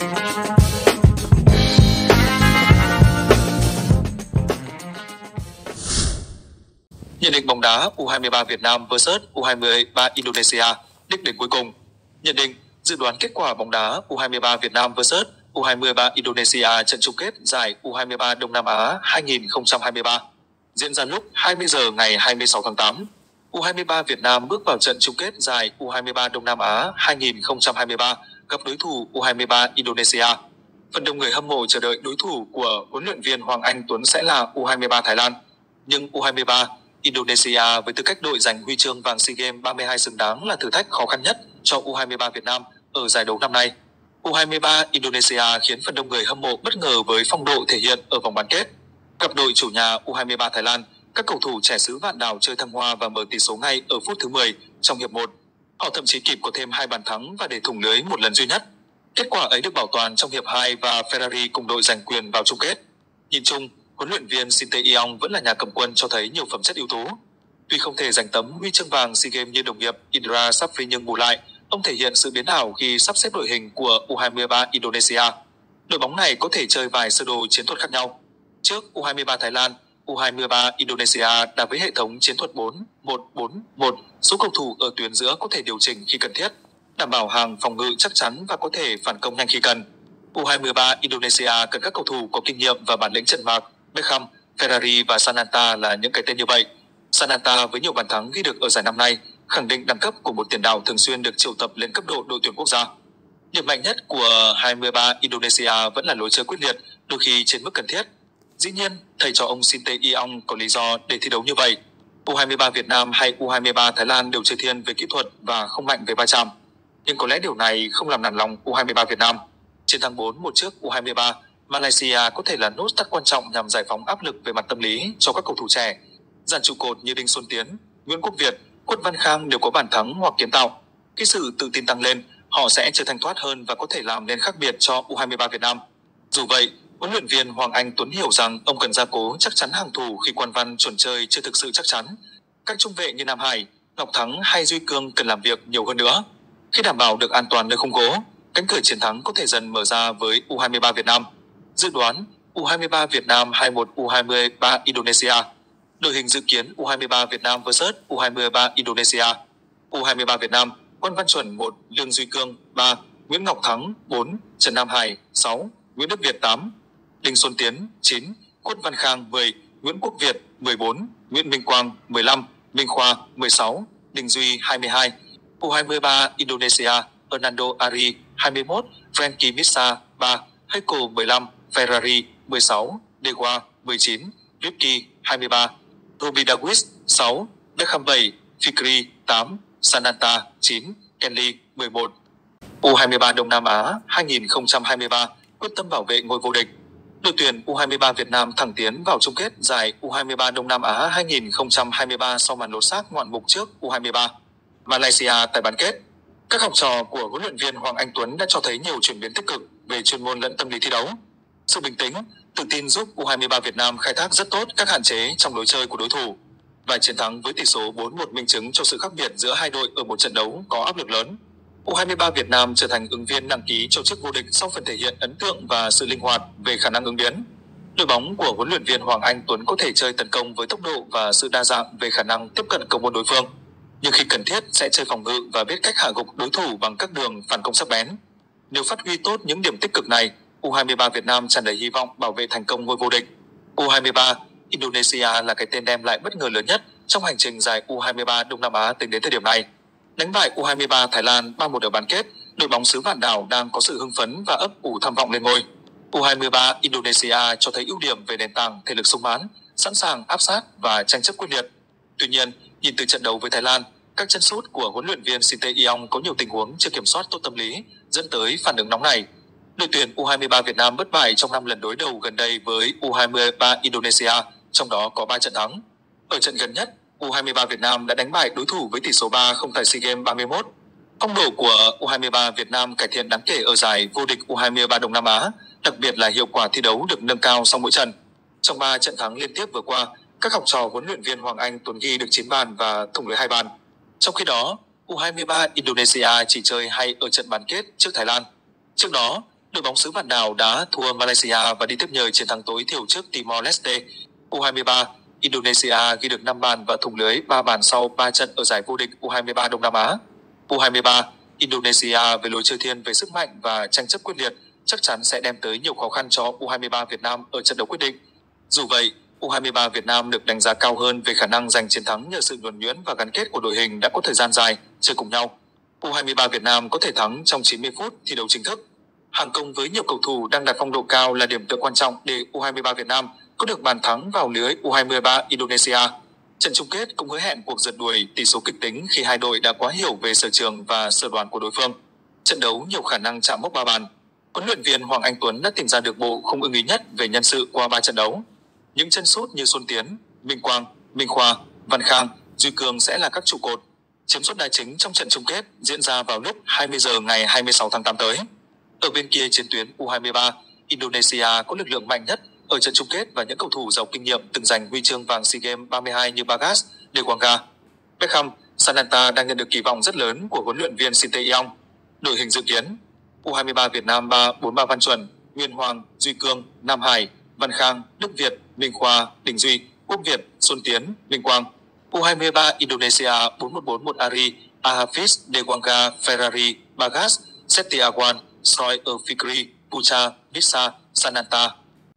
Nhận định bóng đá U23 Việt Nam vs U23 Indonesia, đích đến cuối cùng. Nhận định dự đoán kết quả bóng đá U23 Việt Nam vs U23 Indonesia trận chung kết giải U23 Đông Nam Á 2023 diễn ra lúc 20 giờ ngày 26 tháng 8. U23 Việt Nam bước vào trận chung kết giải U23 Đông Nam Á 2023 gặp đối thủ U23 Indonesia. Phần đông người hâm mộ chờ đợi đối thủ của huấn luyện viên Hoàng Anh Tuấn sẽ là U23 Thái Lan, nhưng U23 Indonesia với tư cách đội giành huy chương vàng SEA Games 32 xứng đáng là thử thách khó khăn nhất cho U23 Việt Nam ở giải đấu năm nay. U23 Indonesia khiến phần đông người hâm mộ bất ngờ với phong độ thể hiện ở vòng bán kết. Gặp đội chủ nhà U23 Thái Lan, các cầu thủ trẻ xứ Vạn Đảo chơi thăng hoa và mở tỷ số ngay ở phút thứ 10 trong hiệp 1. Họ thậm chí kịp có thêm 2 bàn thắng và để thủng lưới một lần duy nhất. Kết quả ấy được bảo toàn trong hiệp 2 và Ferrari cùng đội giành quyền vào chung kết. Nhìn chung, huấn luyện viên Shin Tae-yong vẫn là nhà cầm quân cho thấy nhiều phẩm chất ưu tú. Tuy không thể giành tấm huy chương vàng SEA Games như đồng nghiệp Indra Safri, nhưng bù lại, ông thể hiện sự biến ảo khi sắp xếp đội hình của U23 Indonesia. Đội bóng này có thể chơi vài sơ đồ chiến thuật khác nhau. Trước U23 Thái Lan, U23 Indonesia đá với hệ thống chiến thuật 4-1-4-1, số cầu thủ ở tuyến giữa có thể điều chỉnh khi cần thiết, đảm bảo hàng phòng ngự chắc chắn và có thể phản công nhanh khi cần. U23 Indonesia cần các cầu thủ có kinh nghiệm và bản lĩnh trận mạc. Beckham, Ferrari và Sananta là những cái tên như vậy. Sananta với nhiều bàn thắng ghi được ở giải năm nay khẳng định đẳng cấp của một tiền đạo thường xuyên được triệu tập lên cấp độ đội tuyển quốc gia. Điểm mạnh nhất của 23 Indonesia vẫn là lối chơi quyết liệt, đôi khi trên mức cần thiết. Dĩ nhiên, thầy trò ông Shin Tae-yong có lý do để thi đấu như vậy. U23 Việt Nam hay U23 Thái Lan đều chơi thiên về kỹ thuật và không mạnh về va chạm. Nhưng có lẽ điều này không làm nản lòng U23 Việt Nam. Chiến thắng 4-1 trước U23, Malaysia có thể là nốt thắt quan trọng nhằm giải phóng áp lực về mặt tâm lý cho các cầu thủ trẻ. Dàn trụ cột như Đinh Xuân Tiến, Nguyễn Quốc Việt, Quất Văn Khang đều có bàn thắng hoặc kiến tạo. Khi sự tự tin tăng lên, họ sẽ trở thành thoát hơn và có thể làm nên khác biệt cho U23 Việt Nam. Dù vậy, huấn luyện viên Hoàng Anh Tuấn hiểu rằng ông cần gia cố chắc chắn hàng thủ khi Quan Văn chuẩn chơi chưa thực sự chắc chắn. Các trung vệ như Nam Hải, Ngọc Thắng hay Duy Cương cần làm việc nhiều hơn nữa. Khi đảm bảo được an toàn nơi khung gỗ, cánh cửa chiến thắng có thể dần mở ra với U23 Việt Nam. Dự đoán U23 Việt Nam 2-1 U23 Indonesia. Đội hình dự kiến U23 Việt Nam vs U23 Indonesia. U23 Việt Nam: Quan Văn Chuẩn 1, Lương Duy Cương 3, Nguyễn Ngọc Thắng 4, Trần Nam Hải 6, Nguyễn Đức Việt 8, Đinh Xuân Tiến 9, Quất Văn Khang 10, Nguyễn Quốc Việt 14, Nguyễn Minh Quang 15, Minh Khoa 16, Đình Duy 22. U23 Indonesia: Hernando Ari 21, Frankie Missa 3, Heiko 15, Ferrari 16, Dewa 19, Ricky 23, Robbie Dawis 6, Beckham 7, Fikri 8, Sananta 9, Kenley 11. U23 Đông Nam Á 2023 quyết tâm bảo vệ ngôi vô địch. Đội tuyển U23 Việt Nam thẳng tiến vào chung kết giải U23 Đông Nam Á 2023 sau màn lột xác ngoạn mục trước U23 Malaysia tại bán kết. Các học trò của huấn luyện viên Hoàng Anh Tuấn đã cho thấy nhiều chuyển biến tích cực về chuyên môn lẫn tâm lý thi đấu. Sự bình tĩnh, tự tin giúp U23 Việt Nam khai thác rất tốt các hạn chế trong lối chơi của đối thủ. Vài chiến thắng với tỷ số 4-1 minh chứng cho sự khác biệt giữa hai đội ở một trận đấu có áp lực lớn. U23 Việt Nam trở thành ứng viên đăng ký cho chức vô địch sau phần thể hiện ấn tượng và sự linh hoạt về khả năng ứng biến. Đội bóng của huấn luyện viên Hoàng Anh Tuấn có thể chơi tấn công với tốc độ và sự đa dạng về khả năng tiếp cận cầu môn đối phương, nhưng khi cần thiết sẽ chơi phòng ngự và biết cách hạ gục đối thủ bằng các đường phản công sắc bén. Nếu phát huy tốt những điểm tích cực này, U23 Việt Nam tràn đầy hy vọng bảo vệ thành công ngôi vô địch. U23 Indonesia là cái tên đem lại bất ngờ lớn nhất trong hành trình giải U23 Đông Nam Á tính đến thời điểm này. Đánh bại U23 Thái Lan 3-1 ở bán kết, đội bóng xứ Vạn Đảo đang có sự hưng phấn và ấp ủ tham vọng lên ngôi. U23 Indonesia cho thấy ưu điểm về nền tảng thể lực sung mãn, sẵn sàng áp sát và tranh chấp quyết liệt. Tuy nhiên, nhìn từ trận đấu với Thái Lan, các chân sút của huấn luyện viên Shin Tae-yong có nhiều tình huống chưa kiểm soát tốt tâm lý, dẫn tới phản ứng nóng này. Đội tuyển U23 Việt Nam bất bại trong 5 lần đối đầu gần đây với U23 Indonesia, trong đó có 3 trận thắng. Ở trận gần nhất, U23 Việt Nam đã đánh bại đối thủ với tỷ số 3-0 tại SEA Games 31. Phong độ của U23 Việt Nam cải thiện đáng kể ở giải vô địch U23 Đông Nam Á, đặc biệt là hiệu quả thi đấu được nâng cao sau mỗi trận. Trong 3 trận thắng liên tiếp vừa qua, các học trò huấn luyện viên Hoàng Anh Tuấn ghi được 9 bàn và thủng lưới 2 bàn. Trong khi đó, U23 Indonesia chỉ chơi hay ở trận bán kết trước Thái Lan. Trước đó, Đội bóng xứ Vạn Đảo đã thua Malaysia và đi tiếp nhờ chiến thắng tối thiểu trước Timor-Leste. U23 Indonesia ghi được 5 bàn và thủng lưới 3 bàn sau 3 trận ở giải vô địch U23 Đông Nam Á. U23 Indonesia với lối chơi thiên về sức mạnh và tranh chấp quyết liệt chắc chắn sẽ đem tới nhiều khó khăn cho U23 Việt Nam ở trận đấu quyết định. Dù vậy, U23 Việt Nam được đánh giá cao hơn về khả năng giành chiến thắng nhờ sự nhuần nhuyễn và gắn kết của đội hình đã có thời gian dài chơi cùng nhau. U23 Việt Nam có thể thắng trong 90 phút thi đấu chính thức. Hàng công với nhiều cầu thủ đang đạt phong độ cao là điểm tựa quan trọng để U23 Việt Nam có được bàn thắng vào lưới U23 Indonesia. Trận chung kết cũng hứa hẹn cuộc rượt đuổi tỷ số kịch tính khi hai đội đã quá hiểu về sở trường và sở đoán của đối phương. Trận đấu nhiều khả năng chạm mốc 3 bàn. Huấn luyện viên Hoàng Anh Tuấn đã tìm ra được bộ không ưng ý nhất về nhân sự qua 3 trận đấu. Những chân sút như Xuân Tiến, Minh Quang, Minh Khoa, Văn Khang, Duy Cường sẽ là các trụ cột. Chiếm suất đá chính trong trận chung kết diễn ra vào lúc 20 giờ ngày 26 tháng 8 tới. Ở bên kia chiến tuyến U23, Indonesia có lực lượng mạnh nhất ở trận chung kết và những cầu thủ giàu kinh nghiệm từng giành huy chương vàng SEA Games 32 như Bagas, De Quangga, Beckham, Sananta đang nhận được kỳ vọng rất lớn của huấn luyện viên Shin Tae-yong. Đội hình dự kiến: U23 Việt Nam 3-4-3 Văn Chuẩn, Nguyên Hoàng, Duy Cương, Nam Hải, Văn Khang, Đức Việt, Minh Khoa, Đình Duy, Quốc Việt, Xuân Tiến, Minh Quang. U23 Indonesia 4-1-4-1 Ari, Ahafiz, De Quangga, Ferrari, Bagas, Setiawan, Soi Fikri, Pucha, Visa, Sananta.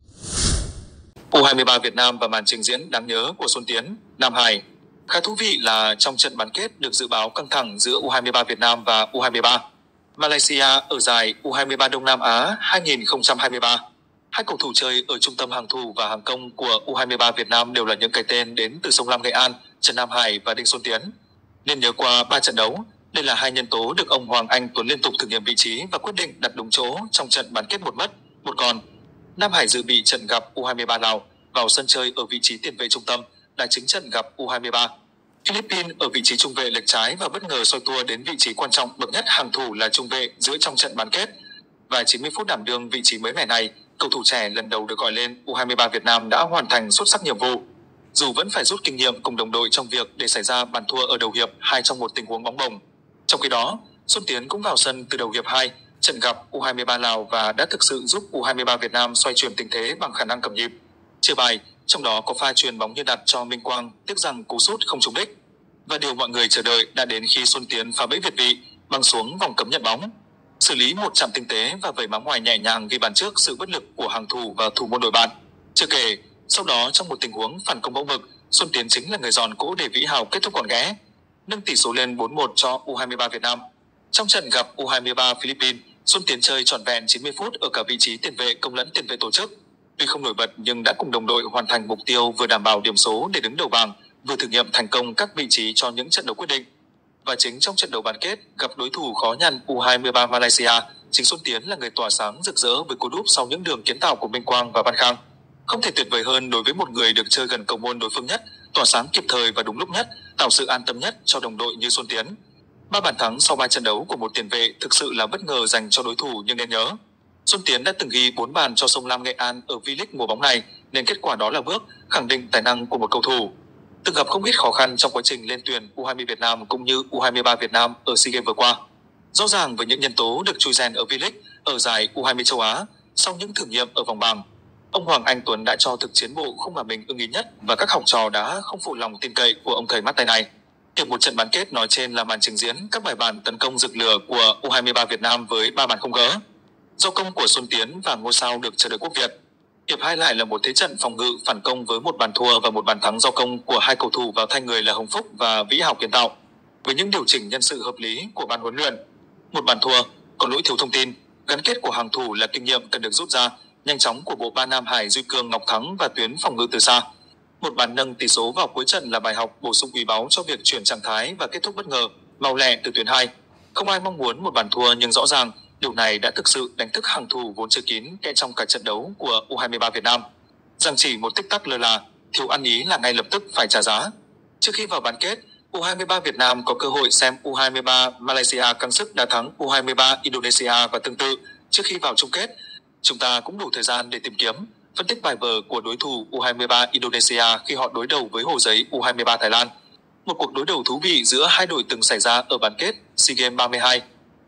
U23 Việt Nam và màn trình diễn đáng nhớ của Xuân Tiến, Nam Hải. Khá thú vị là trong trận bán kết được dự báo căng thẳng giữa U23 Việt Nam và U23 Malaysia ở giải U23 Đông Nam Á 2023. Hai cầu thủ chơi ở trung tâm hàng thủ và hàng công của U23 Việt Nam đều là những cái tên đến từ sông Lam Nghệ An, Trần Nam Hải và Đinh Xuân Tiến. Nên nhớ qua 3 trận đấu, đây là hai nhân tố được ông Hoàng Anh Tuấn liên tục thử nghiệm vị trí và quyết định đặt đúng chỗ trong trận bán kết một mất, một còn. Nam Hải dự bị trận gặp U23 Lào vào sân chơi ở vị trí tiền vệ trung tâm, là chính trận gặp U23 Philippines ở vị trí trung vệ lệch trái và bất ngờ xoay tua đến vị trí quan trọng bậc nhất hàng thủ là trung vệ giữa trong trận bán kết. Và 90 phút đảm đương vị trí mới mẻ này, cầu thủ trẻ lần đầu được gọi lên U23 Việt Nam đã hoàn thành xuất sắc nhiệm vụ. Dù vẫn phải rút kinh nghiệm cùng đồng đội trong việc để xảy ra bàn thua ở đầu hiệp 2 trong một tình huống bóng bổng. Trong khi đó, Xuân Tiến cũng vào sân từ đầu hiệp 2, trận gặp U23 Lào và đã thực sự giúp U23 Việt Nam xoay chuyển tình thế bằng khả năng cầm nhịp. Chia bài, trong đó có pha chuyền bóng như đặt cho Minh Quang, tiếc rằng cú sút không trúng đích. Và điều mọi người chờ đợi đã đến khi Xuân Tiến phá bẫy việt vị, băng xuống vòng cấm nhận bóng. Xử lý một chạm tinh tế và vẩy má ngoài nhẹ nhàng ghi bàn trước sự bất lực của hàng thủ và thủ môn đội bạn. Chưa kể, sau đó trong một tình huống phản công mẫu mực, Xuân Tiến chính là người giòn cỗ để Vĩ Hào kết thúc gọn ghẽ, nâng tỷ số lên 4-1 cho U23 Việt Nam. Trong trận gặp U23 Philippines, Xuân Tiến chơi trọn vẹn 90 phút ở cả vị trí tiền vệ công lẫn tiền vệ tổ chức. Tuy không nổi bật nhưng đã cùng đồng đội hoàn thành mục tiêu vừa đảm bảo điểm số để đứng đầu bảng, vừa thử nghiệm thành công các vị trí cho những trận đấu quyết định. Và chính trong trận đấu bán kết gặp đối thủ khó nhằn U23 Malaysia, chính Xuân Tiến là người tỏa sáng rực rỡ với cú đúp sau những đường kiến tạo của Minh Quang và Văn Khang. Không thể tuyệt vời hơn đối với một người được chơi gần cầu môn đối phương nhất, tỏa sáng kịp thời và đúng lúc nhất, tạo sự an tâm nhất cho đồng đội như Xuân Tiến. 3 bàn thắng sau 3 trận đấu của một tiền vệ thực sự là bất ngờ dành cho đối thủ, nhưng nên nhớ, Xuân Tiến đã từng ghi 4 bàn cho sông Lam Nghệ An ở V-League mùa bóng này, nên kết quả đó là bước khẳng định tài năng của một cầu thủ. Từng gặp không ít khó khăn trong quá trình lên tuyển U20 Việt Nam cũng như U23 Việt Nam ở SEA Games vừa qua. Rõ ràng với những nhân tố được chui rèn ở V-League, ở giải U20 châu Á, sau những thử nghiệm ở vòng bảng, ông Hoàng Anh Tuấn đã cho thực chiến bộ không mà mình ưng ý nhất và các học trò đã không phụ lòng tin cậy của ông thầy mắt tay này. Hiệp một trận bán kết nói trên là màn trình diễn các bài bản tấn công rực lửa của U23 Việt Nam với 3 bàn không gỡ. Do công của Xuân Tiến và ngôi sao được chờ đợi Quốc Việt. Hiệp 2 lại là một thế trận phòng ngự phản công với một bàn thua và một bàn thắng do công của hai cầu thủ vào thay người là Hồng Phúc và Vĩ Hào kiến tạo. Với những điều chỉnh nhân sự hợp lý của ban huấn luyện, một bàn thua còn lỗi thiếu thông tin, gắn kết của hàng thủ là kinh nghiệm cần được rút ra, nhanh chóng của bộ ba Nam Hải Duy Cương, Ngọc Thắng và tuyến phòng ngự từ xa. Một bàn nâng tỷ số vào cuối trận là bài học bổ sung quý báu cho việc chuyển trạng thái và kết thúc bất ngờ, mau lẹ từ tuyến 2. Không ai mong muốn một bàn thua nhưng rõ ràng điều này đã thực sự đánh thức hàng thủ vốn chưa kín kẽ trong cả trận đấu của U23 Việt Nam. Rằng chỉ một tích tắc lơ là, thiếu ăn ý là ngay lập tức phải trả giá. Trước khi vào bán kết, U23 Việt Nam có cơ hội xem U23 Malaysia căng sức đá thắng U23 Indonesia và tương tự. Trước khi vào chung kết, chúng ta cũng đủ thời gian để tìm kiếm, phân tích bài vở của đối thủ U23 Indonesia khi họ đối đầu với Hồ Giấy U23 Thái Lan. Một cuộc đối đầu thú vị giữa hai đội từng xảy ra ở bán kết SEA Games 32.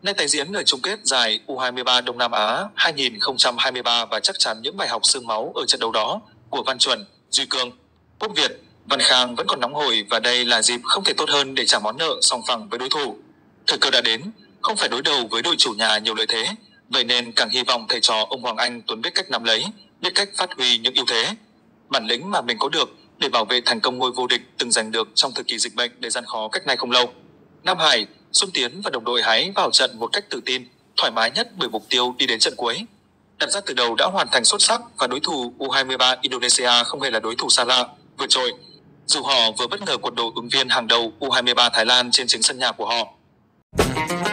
Nay tái diễn ở chung kết giải U23 Đông Nam Á 2023 và chắc chắn những bài học xương máu ở trận đấu đó của Văn Chuẩn, Duy Cương, Quốc Việt, Văn Khang vẫn còn nóng hổi và đây là dịp không thể tốt hơn để trả món nợ song phẳng với đối thủ. Thời cơ đã đến, không phải đối đầu với đội chủ nhà nhiều lợi thế, vậy nên càng hy vọng thầy trò ông Hoàng Anh Tuấn biết cách nắm lấy, biết cách phát huy những ưu thế, bản lĩnh mà mình có được để bảo vệ thành công ngôi vô địch từng giành được trong thời kỳ dịch bệnh để gian khó cách nay không lâu. Nam Hải, Xuân Tiến và đồng đội hãy vào trận một cách tự tin, thoải mái nhất bởi mục tiêu đi đến trận cuối. Đặt ra từ đầu đã hoàn thành xuất sắc và đối thủ U23 Indonesia không hề là đối thủ xa lạ, vượt trội. Dù họ vừa bất ngờ quật đổ ứng viên hàng đầu U23 Thái Lan trên chính sân nhà của họ.